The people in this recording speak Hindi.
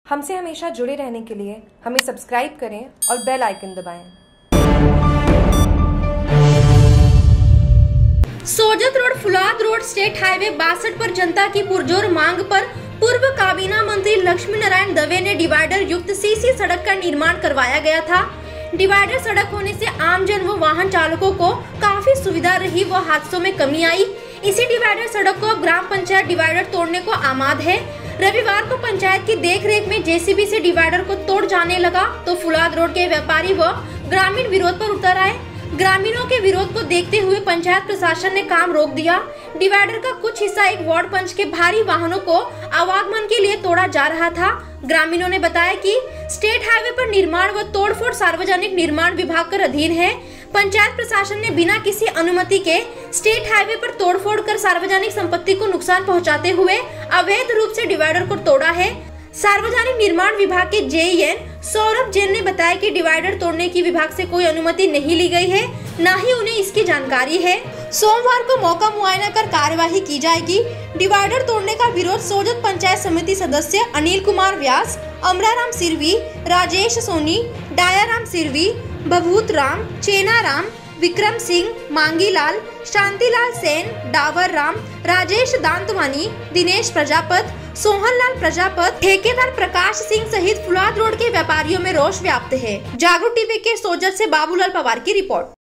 हमसे हमेशा जुड़े रहने के लिए हमें सब्सक्राइब करें और बेल आइकन दबाएं। Sojat road Phulad road state highway 62 पर जनता की पुरजोर मांग पर पूर्व काबीना मंत्री लक्ष्मी नारायण दवे ने डिवाइडर युक्त सीसी सड़क का निर्माण करवाया गया था। डिवाइडर सड़क होने से आमजन व वाहन चालकों को काफी सुविधा रही व हादसों में कमी आई। इसी डिवाइडर सड़क को अब ग्राम पंचायत डिवाइडर तोड़ने को आमाद है। रविवार को पंचायत की देखरेख में जेसीबी से डिवाइडर को तोड़ जाने लगा तो फुलाद रोड के व्यापारी व ग्रामीण विरोध पर उतर आए। ग्रामीणों के विरोध को देखते हुए पंचायत प्रशासन ने काम रोक दिया। डिवाइडर का कुछ हिस्सा एक वार्ड पंच के भारी वाहनों को आवागमन के लिए तोड़ा जा रहा था। ग्रामीणों ने बताया कि स्टेट हाईवे पर निर्माण व तोड़फोड़ सार्वजनिक निर्माण विभाग के अधीन है। पंचायत प्रशासन ने बिना किसी अनुमति के स्टेट हाईवे पर तोड़फोड़ कर सार्वजनिक संपत्ति को नुकसान पहुंचाते हुए अवैध रूप से डिवाइडर को तोड़ा है। सार्वजनिक निर्माण विभाग के जेईएन सौरभ जैन ने बताया कि डिवाइडर तोड़ने की विभाग से कोई अनुमति नहीं ली गई है, न ही उन्हें इसकी जानकारी है। सोमवार को मौका मुआयना कर कार्यवाही की जाएगी। डिवाइडर तोड़ने का विरोध सोजत पंचायत समिति सदस्य अनिल कुमार व्यास, अमराराम सिरवी, राजेश सोनी, डायाराम सिरवी, बभूत राम, चेना राम, विक्रम सिंह, मांगीलाल, शांतिलाल सेन, डावर राम, राजेश दांतवानी, दिनेश प्रजापत, सोहनलाल प्रजापत, ठेकेदार प्रकाश सिंह सहित फुलाद रोड के व्यापारियों में रोष व्याप्त है। जागरूक टीवी के सोजत से बाबूलाल पवार की रिपोर्ट।